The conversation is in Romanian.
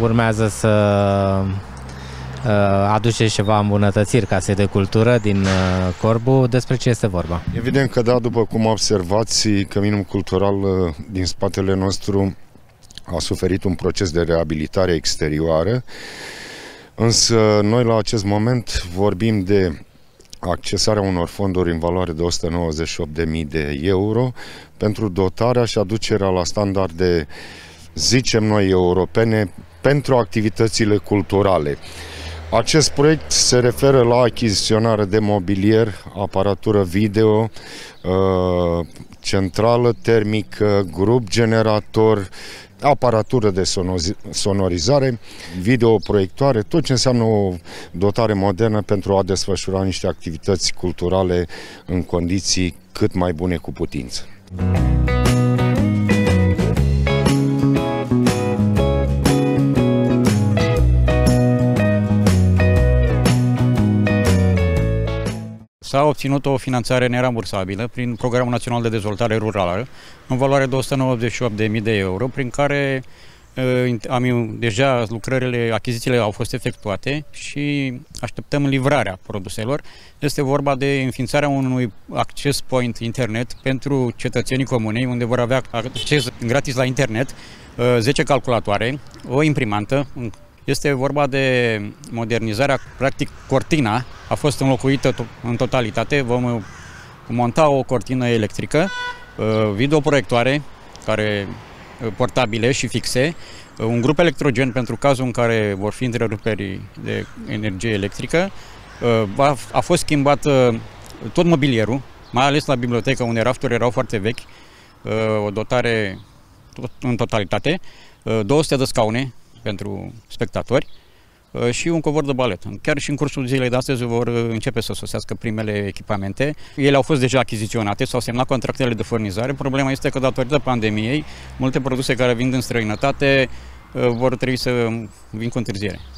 urmează să aduce ceva îmbunătățiri casei de cultură din Corbu. Despre ce este vorba? Evident că da, după cum observați, Căminul Cultural din spatele nostru a suferit un proces de reabilitare exterioară, însă noi la acest moment vorbim de accesarea unor fonduri în valoare de 198.000 de euro pentru dotarea și aducerea la standarde, zicem noi, europene pentru activitățile culturale. Acest proiect se referă la achiziționare de mobilier, aparatură video, centrală termică, grup generator, aparatură de sonorizare, videoproiectoare, tot ce înseamnă o dotare modernă pentru a desfășura niște activități culturale în condiții cât mai bune cu putință. S-a obținut o finanțare nerambursabilă prin Programul Național de Dezvoltare Rurală în valoare de 198.000 de euro, prin care deja lucrările, achizițiile au fost efectuate și așteptăm livrarea produselor. Este vorba de înființarea unui access point internet pentru cetățenii comunei, unde vor avea acces gratis la internet, 10 calculatoare, o imprimantă. Este vorba de modernizarea, practic cortina a fost înlocuită în totalitate, vom monta o cortină electrică, videoproiectoare portabile și fixe, un grup electrogen pentru cazul în care vor fi întreruperi de energie electrică, a fost schimbat tot mobilierul, mai ales la bibliotecă unde rafturile erau foarte vechi, o dotare în totalitate, 200 de scaune pentru spectatori și un covor de balet. Chiar și în cursul zilei de astăzi vor începe să sosească primele echipamente. Ele au fost deja achiziționate, s-au semnat contractele de furnizare. Problema este că datorită pandemiei, multe produse care vin din străinătate vor trebui să vină cu întârziere.